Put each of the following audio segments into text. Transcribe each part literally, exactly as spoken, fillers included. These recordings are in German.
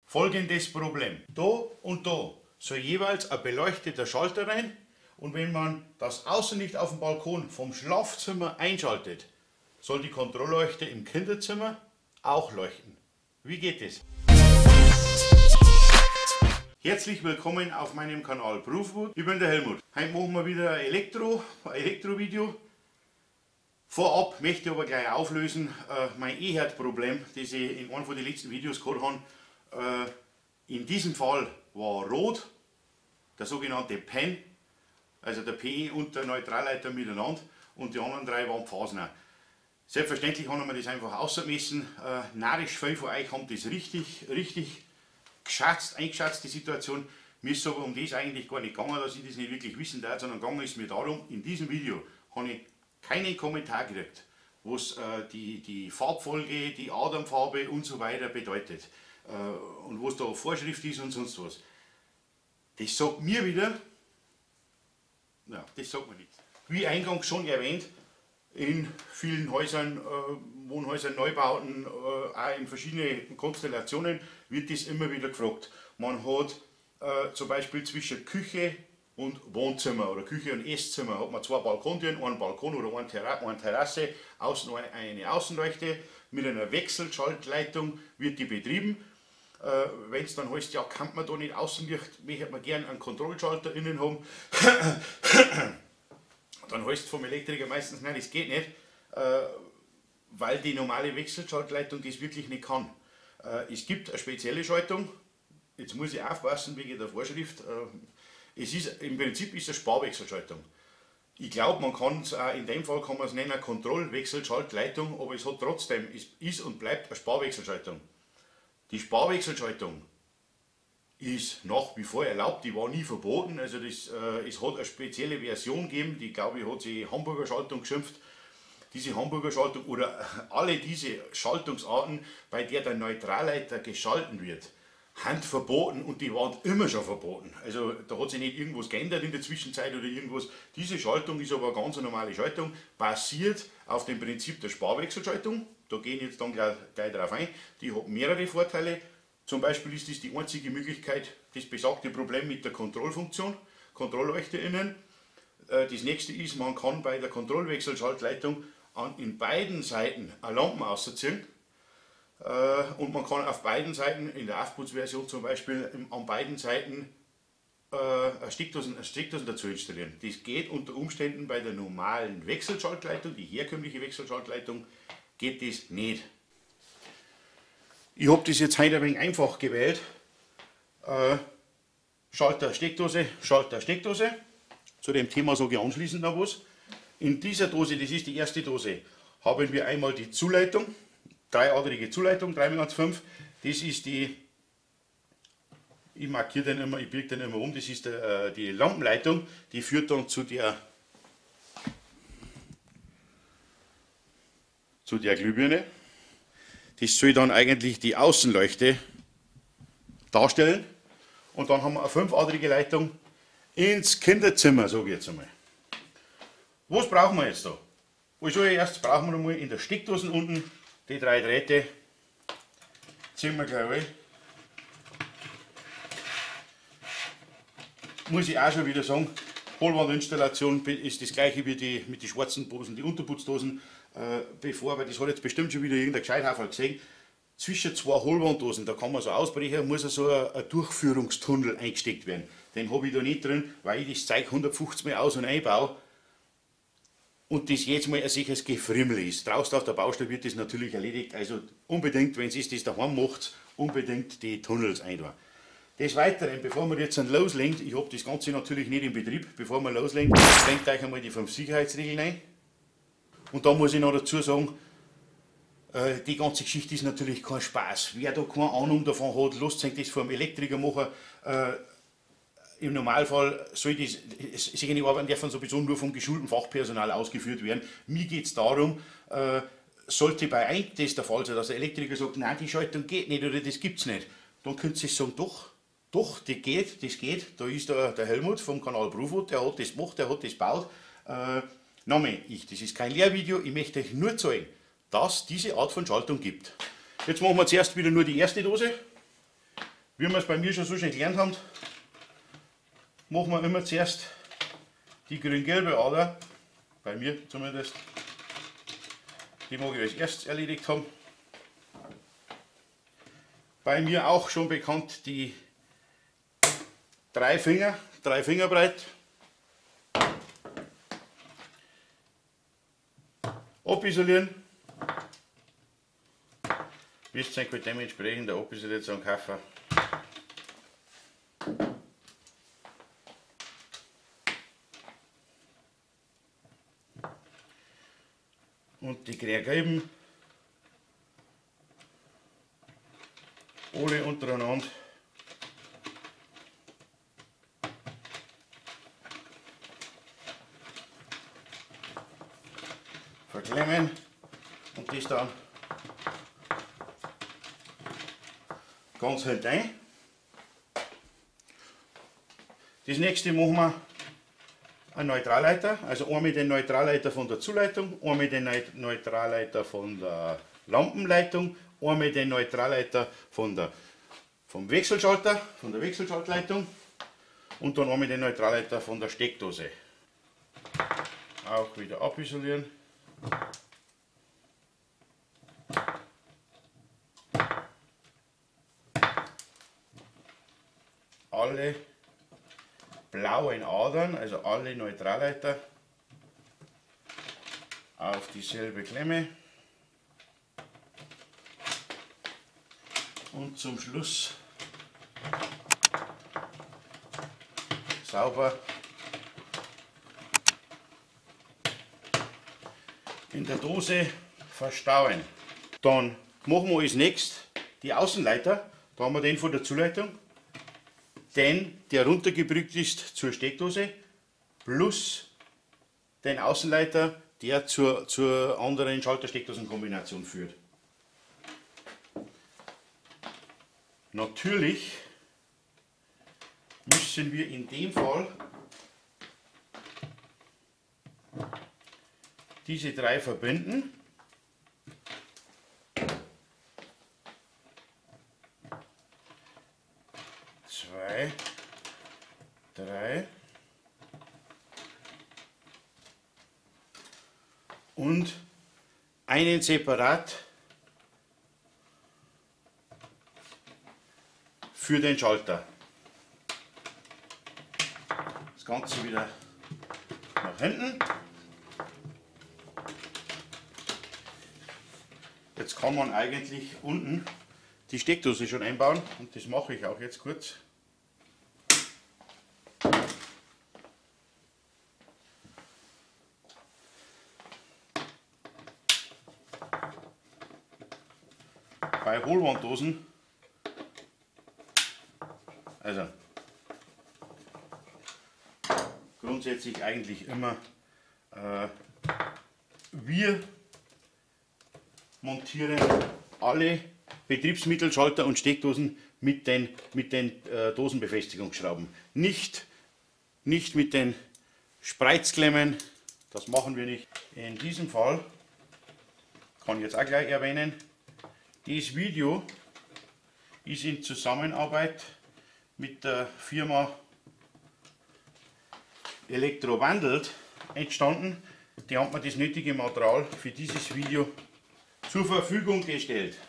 folgendes Problem. Da und da soll jeweils ein beleuchteter Schalter rein, und wenn man das Außenlicht auf dem Balkon vom Schlafzimmer einschaltet, soll die Kontrollleuchte im Kinderzimmer auch leuchten. Wie geht es? Herzlich willkommen auf meinem Kanal Proofwood. Ich bin der Helmut. Heute machen wir wieder ein Elektro, ein Elektro-Video. Vorab möchte ich aber gleich auflösen, äh, mein E-Herd-Problem, das ich in einem von den letzten Videos gehabt habe. Äh, in diesem Fall war rot, der sogenannte P E N, also der P E und der Neutralleiter miteinander, und die anderen drei waren Phasen. Selbstverständlich haben wir das einfach ausgemessen. Äh, narrisch viele von euch haben das richtig, richtig geschätzt, eingeschätzt, die Situation. Mir ist aber um das eigentlich gar nicht gegangen, dass ich das nicht wirklich wissen darf, sondern gegangen ist mir darum, in diesem Video habe ich keinen Kommentar gekriegt, was äh, die, die Farbfolge, die Adernfarbe und so weiter bedeutet. Äh, und was da Vorschrift ist und sonst was. Das sagt mir wieder, ja, das sagt man nicht. Wie eingangs schon erwähnt, in vielen Häusern, äh, Wohnhäusern, Neubauten, äh, auch in verschiedenen Konstellationen wird das immer wieder gefragt. Man hat äh, zum Beispiel zwischen Küche und Wohnzimmer oder Küche und Esszimmer hat man zwei Balkontüren, einen Balkon oder eine, Terra eine Terrasse, außen eine Außenleuchte, mit einer Wechselschaltleitung wird die betrieben. Äh, Wenn es dann heißt, ja, kann man da nicht Außenlicht, möchte man gerne einen Kontrollschalter innen haben, dann heißt es vom Elektriker meistens, nein, das geht nicht, äh, weil die normale Wechselschaltleitung das wirklich nicht kann. Äh, es gibt eine spezielle Schaltung, jetzt muss ich aufpassen wegen der Vorschrift. Äh, es ist, im Prinzip ist es eine Sparwechselschaltung. Ich glaube, man kann es auch, in dem Fall kann man es nennen, Kontrollwechselschaltleitung, aber es hat trotzdem, es ist und bleibt eine Sparwechselschaltung. Die Sparwechselschaltung ist nach wie vor erlaubt, die war nie verboten, also das, äh, es hat eine spezielle Version gegeben, die glaube ich hat sie Hamburger Schaltung geschimpft. Diese Hamburger Schaltung oder alle diese Schaltungsarten, bei der der Neutralleiter geschalten wird, sind verboten, und die waren immer schon verboten. Also da hat sich nicht irgendwas geändert in der Zwischenzeit oder irgendwas. Diese Schaltung ist aber eine ganz normale Schaltung, basiert auf dem Prinzip der Sparwechselschaltung. Da gehen jetzt dann gleich, gleich darauf ein. Die hat mehrere Vorteile. Zum Beispiel ist das die einzige Möglichkeit, das besagte Problem mit der Kontrollfunktion, Kontrollleuchte innen. Das nächste ist, man kann bei der Kontrollwechselschaltleitung an, in beiden Seiten eine Lampe ausziehen. Und man kann auf beiden Seiten, in der Aufputzversion zum Beispiel, an beiden Seiten eine Steckdose, eine Steckdose dazu installieren. Das geht unter Umständen bei der normalen Wechselschaltleitung, die herkömmliche Wechselschaltleitung, geht das nicht. Ich habe das jetzt heute ein wenig einfach gewählt. Äh, Schalter, Steckdose, Schalter, Steckdose. Zu dem Thema sage ich anschließend noch was. In dieser Dose, das ist die erste Dose, haben wir einmal die Zuleitung, dreiadrige Zuleitung, drei mal eins Komma fünf. Das ist die, ich markiere den immer, ich biege den immer um, das ist der, äh, die Lampenleitung, die führt dann zu der, zu der Glühbirne. Das soll dann eigentlich die Außenleuchte darstellen. Und dann haben wir eine fünfadrige Leitung ins Kinderzimmer, sage ich jetzt einmal. Was brauchen wir jetzt da? Also erst brauchen wir noch mal in der Steckdose unten die drei Drähte. Ziehen wir gleich ein. Muss ich auch schon wieder sagen, Hohlwandinstallation ist das gleiche wie die, mit den schwarzen Dosen, die Unterputzdosen. Äh, bevor, weil das hat jetzt bestimmt schon wieder irgendein Gescheithaufer gesehen, zwischen zwei Hohlwanddosen, da kann man so ausbrechen, muss so ein, ein Durchführungstunnel eingesteckt werden. Den habe ich da nicht drin, weil ich das Zeug hundertfünfzig Mal aus- und einbaue und das jetzt mal ein sicheres Gefrimmel ist. Draußen auf der Baustelle wird das natürlich erledigt, also unbedingt, wenn es das daheim macht, unbedingt die Tunnels einbauen. Des Weiteren, bevor wir jetzt loslegen, ich habe das Ganze natürlich nicht in Betrieb, bevor wir loslegen, denkt euch einmal die fünf Sicherheitsregeln ein. Und da muss ich noch dazu sagen, äh, die ganze Geschichte ist natürlich kein Spaß. Wer da keine Ahnung davon hat, lasst sich das vom Elektriker machen. Äh, Im Normalfall soll das, solche Arbeiten dürfen sowieso nur vom geschulten Fachpersonal ausgeführt werden. Mir geht es darum, äh, sollte bei einem das der Fall sein, dass der Elektriker sagt, nein, die Schaltung geht nicht oder das gibt es nicht, dann könnt ihr sagen, doch, doch, das geht, das geht. Da ist der, der Helmut vom Kanal Proofwood, der hat das gemacht, der hat das gebaut. Äh, Name ich, das ist kein Lehrvideo, ich möchte euch nur zeigen, dass diese Art von Schaltung gibt. Jetzt machen wir zuerst wieder nur die erste Dose. Wie wir es bei mir schon so schön gelernt haben, machen wir immer zuerst die grün-gelbe Ader, bei mir zumindest. Die mag ich als erstes erledigt haben. Bei mir auch schon bekannt die drei Finger, drei Finger breit. Abisolieren. Wisst ihr, halt dementsprechend der Abisolation kaufen. Und die Quergelben alle untereinander verklemmen und das dann ganz hinterein. Das nächste machen wir einen Neutralleiter, also einmal den Neutralleiter von der Zuleitung, einmal den Neutralleiter von der Lampenleitung, einmal den Neutralleiter von der, vom Wechselschalter, von der Wechselschaltleitung und dann einmal den Neutralleiter von der Steckdose. Auch wieder abisolieren. Alle blauen Adern, also alle Neutralleiter, auf dieselbe Klemme und zum Schluss sauber in der Dose verstauen. Dann machen wir als nächstes die Außenleiter, da haben wir den von der Zuleitung, den, der runtergebrückt ist zur Steckdose, plus den Außenleiter, der zur, zur anderen Schalter-Steckdosen-Kombination führt. Natürlich müssen wir in dem Fall diese drei verbinden. Zwei, drei und einen separat für den Schalter. Das Ganze wieder nach hinten. Jetzt kann man eigentlich unten die Steckdose schon einbauen und das mache ich auch jetzt kurz. Bei Hohlwanddosen, also grundsätzlich eigentlich immer, äh, wir montieren alle Betriebsmittelschalter und Steckdosen mit den, mit den äh, Dosenbefestigungsschrauben. Nicht, nicht mit den Spreizklemmen, das machen wir nicht. In diesem Fall kann ich jetzt auch gleich erwähnen, dieses Video ist in Zusammenarbeit mit der Firma Elektrowandelt entstanden. Die haben mir das nötige Material für dieses Video zur Verfügung gestellt.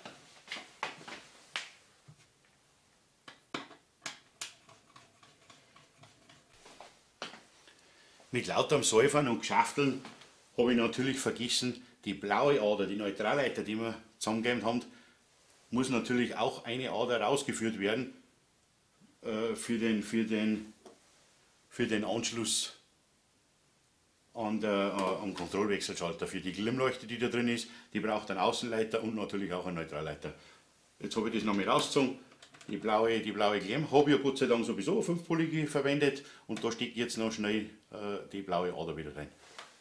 Mit lauterem Säufern und Geschafteln habe ich natürlich vergessen, die blaue Ader, die Neutralleiter, die wir zusammengegeben haben, muss natürlich auch eine Ader rausgeführt werden äh, für, den, für, den, für den Anschluss an der, äh, am Kontrollwechselschalter. Für die Glimmleuchte, die da drin ist, die braucht einen Außenleiter und natürlich auch einen Neutralleiter. Jetzt habe ich das noch mal rausgezogen. Die blaue, die blaue Klemm habe ich ja Gott sei Dank sowieso fünfpolige verwendet und da steckt jetzt noch schnell äh, die blaue Ader wieder rein.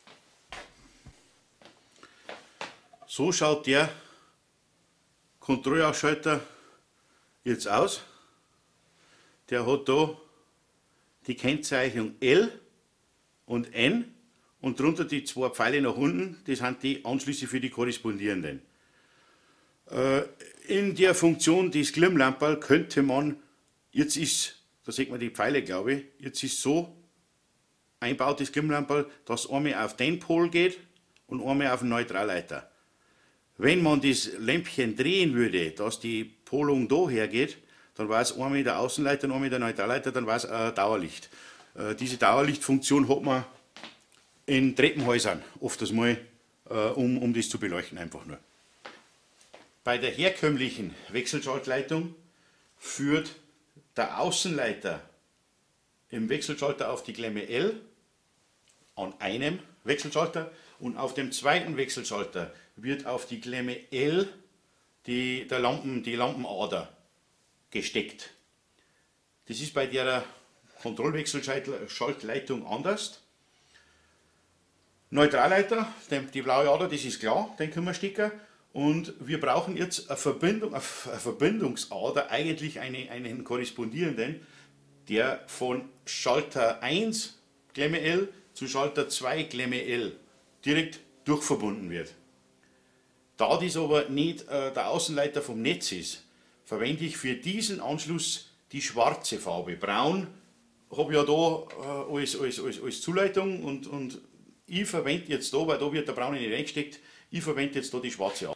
So schaut der Kontrollausschalter jetzt aus. Der hat da die Kennzeichnung L und N und drunter die zwei Pfeile nach unten, das sind die Anschlüsse für die korrespondierenden. In der Funktion des Glimmlamperl könnte man jetzt ist, da sieht man die Pfeile, glaube ich, jetzt ist so einbaut das Glimmlamperl, dass einmal auf den Pol geht und einmal auf den Neutralleiter. Wenn man das Lämpchen drehen würde, dass die Polung da hergeht, dann war es einmal der Außenleiter und einmal der Neutralleiter, dann war es ein Dauerlicht. Äh, diese Dauerlichtfunktion hat man in Treppenhäusern oft mal, äh, um, um das zu beleuchten einfach nur. Bei der herkömmlichen Wechselschaltleitung führt der Außenleiter im Wechselschalter auf die Klemme L an einem Wechselschalter und auf dem zweiten Wechselschalter wird auf die Klemme L die, der Lampen, die Lampenader gesteckt. Das ist bei der Kontrollwechselschaltleitung anders. Neutralleiter, die blaue Ader, das ist klar, den können wir stecken. Und wir brauchen jetzt eine, Verbindung, eine Verbindungsader, eigentlich eine, einen korrespondierenden, der von Schalter eins Klemme L zu Schalter zwei Klemme L direkt durchverbunden wird. Da das aber nicht äh, der Außenleiter vom Netz ist, verwende ich für diesen Anschluss die schwarze Farbe. Braun habe ich ja da äh, als, als, als, als Zuleitung und, und ich verwende jetzt da, weil da wird der braune nicht reingesteckt, ich verwende jetzt da die schwarze.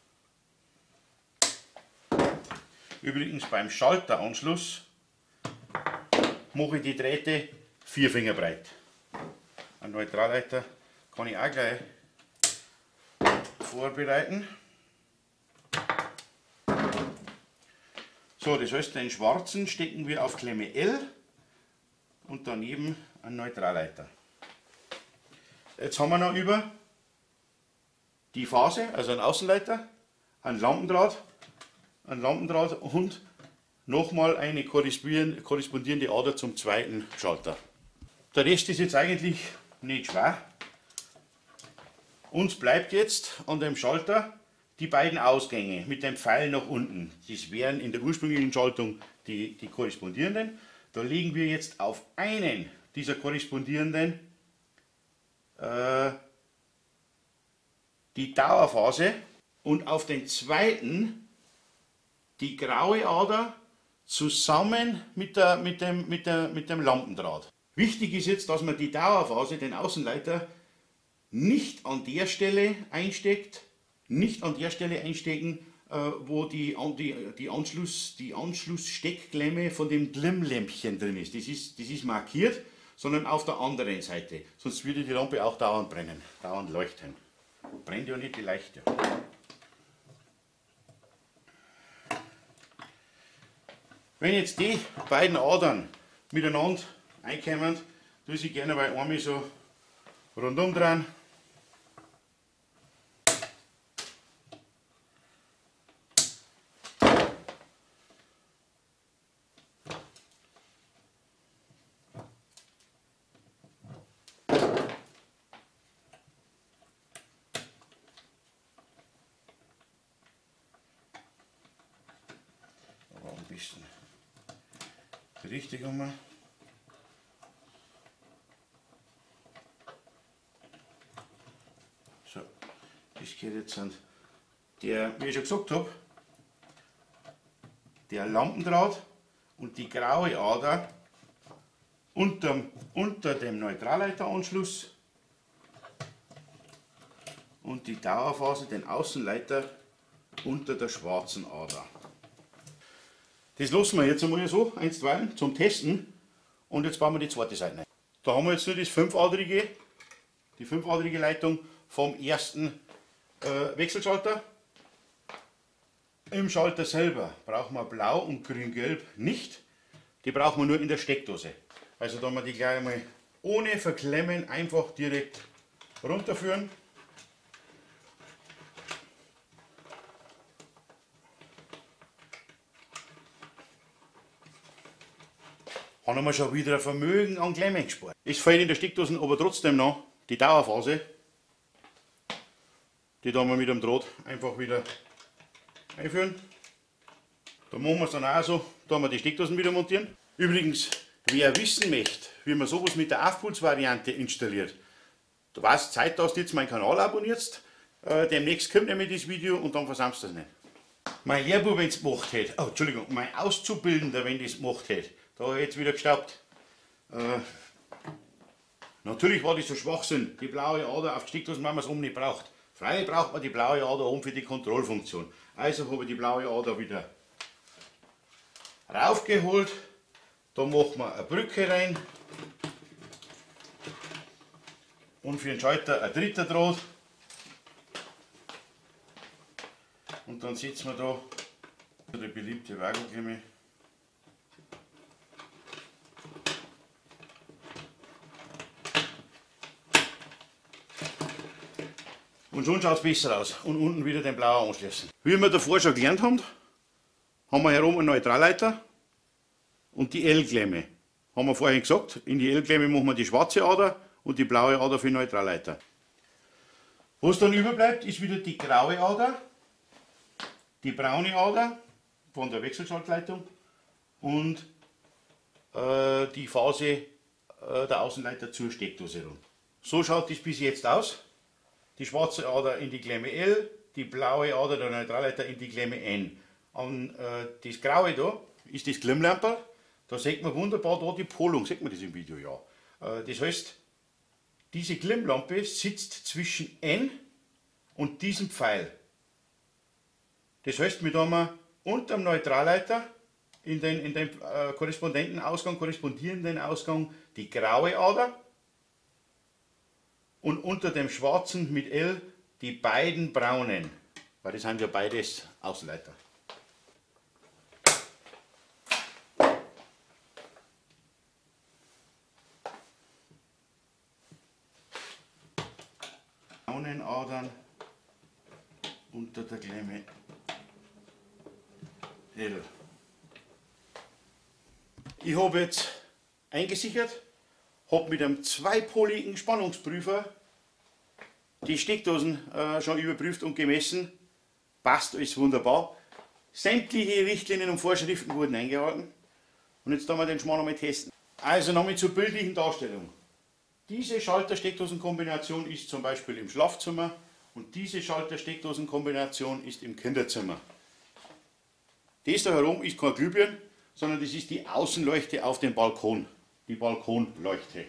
Übrigens beim Schalteranschluss mache ich die Drähte vier Finger breit. Ein Neutralleiter kann ich auch gleich vorbereiten. So, das heißt, den schwarzen stecken wir auf Klemme L und daneben einen Neutralleiter. Jetzt haben wir noch über die Phase, also einen Außenleiter, einen Lampendraht, einen Lampendraht und nochmal eine korrespondierende Ader zum zweiten Schalter. Der Rest ist jetzt eigentlich nicht schwer. Uns bleibt jetzt an dem Schalter die beiden Ausgänge mit dem Pfeil nach unten. Das wären in der ursprünglichen Schaltung die, die korrespondierenden. Da legen wir jetzt auf einen dieser korrespondierenden äh, die Dauerphase und auf den zweiten die graue Ader zusammen mit, der, mit, dem, mit, der, mit dem Lampendraht. Wichtig ist jetzt, dass man die Dauerphase, den Außenleiter, nicht an der Stelle einsteckt, nicht an der Stelle einstecken, äh, wo die, die, die, Anschluss, die Anschlusssteckklemme von dem Glimmlämpchen drin ist. Das, ist. das ist markiert, sondern auf der anderen Seite. Sonst würde die Lampe auch dauernd brennen, dauernd leuchten. Brennt ja nicht, die leuchtet ja. Wenn jetzt die beiden Adern miteinander einkommen, tue ich sie gerne bei einmal so rundum drehen. Aber ein bisschen richtig um. So, das geht jetzt an der, wie ich schon gesagt habe, der Lampendraht und die graue Ader unter, unter dem Neutralleiteranschluss und die Dauerphase, den Außenleiter unter der schwarzen Ader. Das lassen wir jetzt einmal so, eins, zwei, zum Testen und jetzt bauen wir die zweite Seite ein. Da haben wir jetzt nur das fünfadrige, die fünfadrige Leitung vom ersten äh, Wechselschalter. Im Schalter selber brauchen wir blau und grün-gelb nicht, die brauchen wir nur in der Steckdose. Also da wir die gleich einmal ohne Verklemmen einfach direkt runterführen. Haben wir schon wieder ein Vermögen an Klemmen gespart. Es fehlt in der Steckdose aber trotzdem noch die Dauerphase. Die da wir mit dem Draht einfach wieder einführen. Da machen wir es dann auch so, da wir die Steckdosen wieder montieren. Übrigens, wer wissen möchte, wie man sowas mit der Aufputz-Variante installiert, du weißt Zeit, dass du jetzt meinen Kanal abonnierst. Äh, demnächst kommt nämlich das Video und dann versammst du das nicht. Mein Lehrbub, wenn es gemacht hätte, oh, Entschuldigung, mein Auszubildender, wenn das gemacht hätte, da habe ich jetzt wieder gestaubt. Äh, natürlich war das so Schwachsinn, die blaue Ader auf die Steckdosen, wenn man es oben nicht braucht. Freilich braucht man die blaue Ader oben für die Kontrollfunktion. Also habe ich die blaue Ader wieder raufgeholt. Da machen wir eine Brücke rein. Und für den Schalter ein dritter Draht. Und dann setzen wir da die beliebte Wagelklemme. Und schon schaut es besser aus. Und unten wieder den blauen anschließen. Wie wir davor schon gelernt haben, haben wir hier oben einen Neutralleiter und die L-Klemme. Haben wir vorhin gesagt, in die L-Klemme machen wir die schwarze Ader und die blaue Ader für den Neutralleiter. Was dann überbleibt, ist wieder die graue Ader, die braune Ader von der Wechselschaltleitung und äh, die Phase äh, der Außenleiter zur Steckdose rund. So schaut das bis jetzt aus. Die schwarze Ader in die Klemme L, die blaue Ader der Neutralleiter in die Klemme N. Und äh, das graue da ist das Glimmlamperl. Da sieht man wunderbar da die Polung, sieht man das im Video, ja. Äh, das heißt, diese Glimmlampe sitzt zwischen N und diesem Pfeil. Das heißt, wir haben unter dem Neutralleiter in den, in den äh, Korrespondentenausgang, korrespondierenden Ausgang die graue Ader und unter dem schwarzen mit L die beiden braunen, weil das sind ja beides Außenleiter. Braunen Adern unter der Klemme L. Ich habe jetzt eingesichert, habe mit einem zweipoligen Spannungsprüfer die Steckdosen äh, schon überprüft und gemessen. Passt alles wunderbar. Sämtliche Richtlinien und Vorschriften wurden eingehalten. Und jetzt werden wir den Schmarrn nochmal testen. Also nochmal zur bildlichen Darstellung. Diese Schalter-Steckdosen-Kombination ist zum Beispiel im Schlafzimmer und diese Schalter-Steckdosen-Kombination ist im Kinderzimmer. Das da herum ist kein Glühbirn, sondern das ist die Außenleuchte auf dem Balkon, die Balkonleuchte.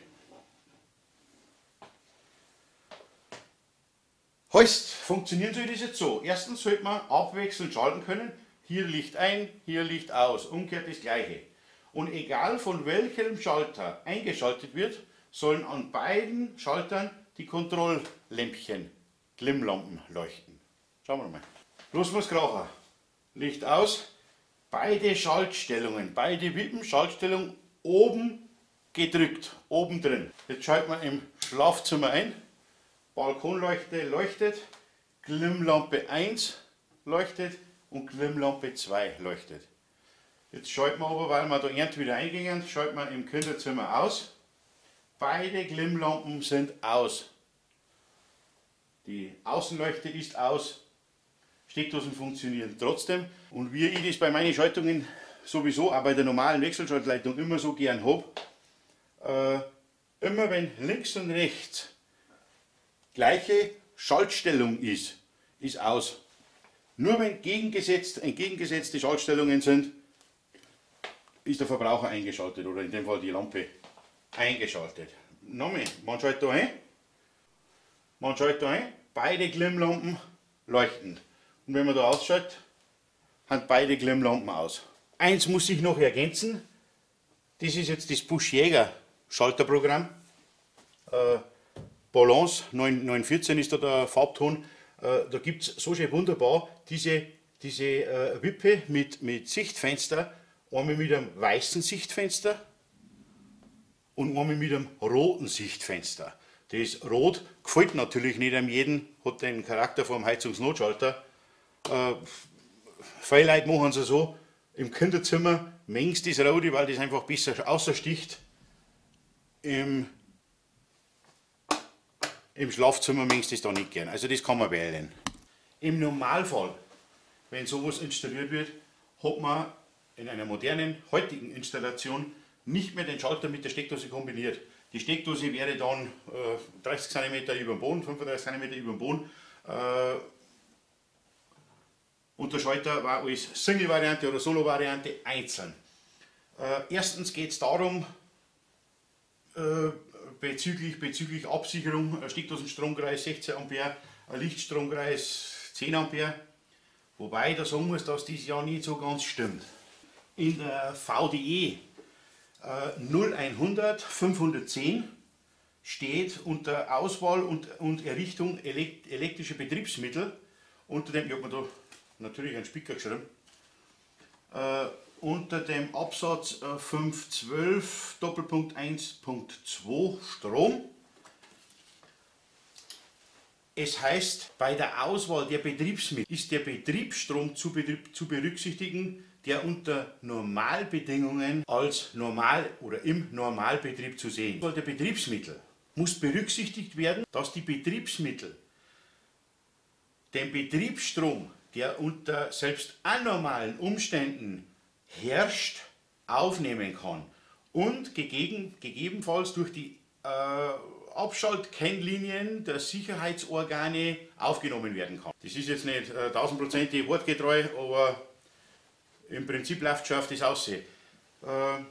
Heißt, funktionieren soll das jetzt so. Erstens sollte man abwechselnd schalten können. Hier Licht ein, hier Licht aus. Umgekehrt das gleiche. Und egal von welchem Schalter eingeschaltet wird, sollen an beiden Schaltern die Kontrolllämpchen, Glimmlampen leuchten. Schauen wir mal. Los muss krachen. Licht aus. Beide Schaltstellungen, beide Wippen, Schaltstellung oben gedrückt, oben drin. Jetzt schalten wir im Schlafzimmer ein. Balkonleuchte leuchtet, Glimmlampe eins leuchtet und Glimmlampe zwei leuchtet. Jetzt schalten wir aber, weil wir da erst wieder eingingen, schalten wir im Kinderzimmer aus. Beide Glimmlampen sind aus. Die Außenleuchte ist aus. Steckdosen funktionieren trotzdem. Und wie ich das bei meinen Schaltungen sowieso, auch bei der normalen Wechselschaltleitung immer so gern habe, äh, immer wenn links und rechts gleiche Schaltstellung ist, ist aus. Nur wenn gegengesetzt, entgegengesetzte Schaltstellungen sind, ist der Verbraucher eingeschaltet oder in dem Fall die Lampe eingeschaltet. Nochmal, man schaltet da ein, man schaltet da ein, beide Glimmlampen leuchten. Und wenn man da ausschaltet, haben beide Glimmlampen aus. Eins muss ich noch ergänzen, das ist jetzt das Busch Jäger Schalterprogramm. Äh, Balance neun neun vierzehn ist da der Farbton. Äh, da gibt es so schön wunderbar diese, diese äh, Wippe mit, mit Sichtfenster, einmal mit einem weißen Sichtfenster und einmal mit einem roten Sichtfenster. Das Rot gefällt natürlich nicht an jeden, hat den Charakter vom Heizungsnotschalter. Äh, viele Leute machen es so, im Kinderzimmer mengs das Rote, weil das einfach besser außersticht. Im, im Schlafzimmer mengs das da nicht gern, also das kann man wählen. Im Normalfall, wenn sowas installiert wird, hat man in einer modernen, heutigen Installation nicht mehr den Schalter mit der Steckdose kombiniert. Die Steckdose wäre dann äh, dreißig Zentimeter über dem Boden, fünfunddreißig Zentimeter über dem Boden. Äh, und der Schalter war als Single-Variante oder Solo-Variante einzeln. Äh, erstens geht es darum, äh, bezüglich, bezüglich Absicherung, Steckdosenstromkreis sechzehn Ampere, ein Lichtstromkreis zehn Ampere, wobei ich da sagen muss, dass das ja nicht so ganz stimmt. In der V D E äh, null hundert fünfhundertzehn steht unter Auswahl und, und Errichtung elekt elektrische Betriebsmittel, unter dem, ich habe mir da natürlich einen Spicker geschrieben, äh, unter dem Absatz äh, fünfhundertzwölf Doppelpunkt eins Punkt zwei Strom. Es heißt, bei der Auswahl der Betriebsmittel ist der Betriebsstrom zu, betrieb, zu berücksichtigen, der unter Normalbedingungen als normal oder im Normalbetrieb zu sehen ist. Der Betriebsmittel muss berücksichtigt werden, dass die Betriebsmittel den Betriebsstrom, der unter selbst anormalen Umständen herrscht, aufnehmen kann und gegeben, gegebenenfalls durch die äh, Abschaltkennlinien der Sicherheitsorgane aufgenommen werden kann. Das ist jetzt nicht tausendprozentig äh, wortgetreu, aber im Prinzip läuft schon auf das aussehen. Äh,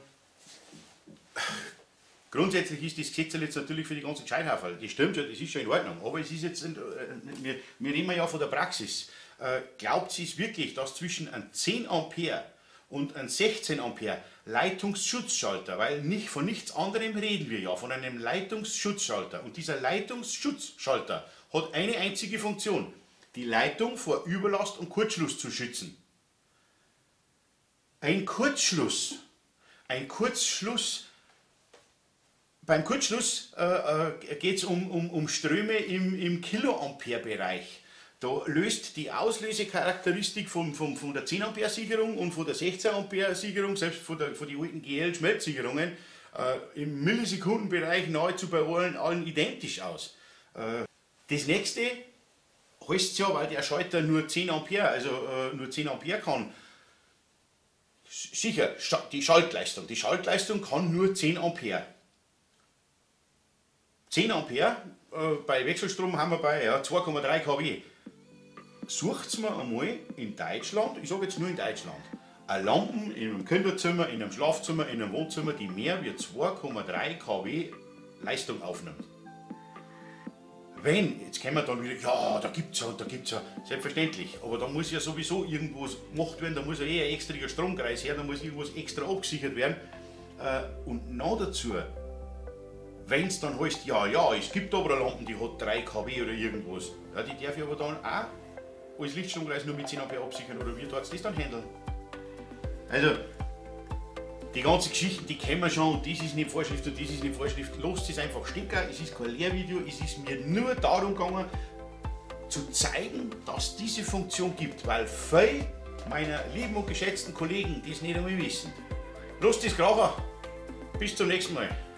grundsätzlich ist das Gesetz jetzt natürlich für die ganzen Gescheithaufen. Das stimmt schon, das ist schon in Ordnung. Aber es ist jetzt, äh, wir, wir reden ja von der Praxis. Äh, glaubt sie es wirklich, dass zwischen einem zehn Ampere und einem sechzehn Ampere Leitungsschutzschalter, weil nicht, von nichts anderem reden wir ja, von einem Leitungsschutzschalter. Und dieser Leitungsschutzschalter hat eine einzige Funktion, die Leitung vor Überlast und Kurzschluss zu schützen. Ein Kurzschluss, ein Kurzschluss, beim Kurzschluss äh, äh, geht es um, um, um Ströme im, im Kiloampere-Bereich. Da löst die Auslösecharakteristik von, von, von der zehn Ampere Sicherung und von der sechzehn Ampere Sicherung, selbst von, der, von den alten G L-Schmelzsicherungen, äh, im Millisekundenbereich nahezu bei allen, allen identisch aus. Äh, das nächste heißt ja, weil der Schalter nur zehn Ampere, also äh, nur zehn Ampere kann. Sicher, die Schaltleistung. Die Schaltleistung kann nur zehn Ampere. zehn Ampere, äh, bei Wechselstrom haben wir bei ja, zwei Komma drei Kilowatt. Sucht mir einmal in Deutschland, ich sage jetzt nur in Deutschland, eine Lampe in einem Kinderzimmer, in einem Schlafzimmer, in einem Wohnzimmer, die mehr wie zwei Komma drei Kilowatt Leistung aufnimmt. Wenn, jetzt können wir dann wieder, ja, da gibt es ja, da gibt es ja, selbstverständlich, aber da muss ja sowieso irgendwas gemacht werden, da muss ja eh ein extra Stromkreis her, da muss irgendwas extra abgesichert werden. Und noch dazu, wenn es dann heißt, ja, ja, es gibt aber eine Lampe, die hat drei Kilowatt oder irgendwas, ja, die darf ich aber dann auch als Lichtstromkreis nur mit zehn Ampere absichern, oder wie tut es das dann handeln? Also, die ganzen Geschichten, die kennen wir schon, und das ist nicht Vorschrift und das ist nicht Vorschrift. Lasst es einfach stecken, es ist kein Lehrvideo, es ist mir nur darum gegangen, zu zeigen, dass diese Funktion gibt, weil viele meiner lieben und geschätzten Kollegen das nicht einmal wissen. Lasst es krachen, bis zum nächsten Mal.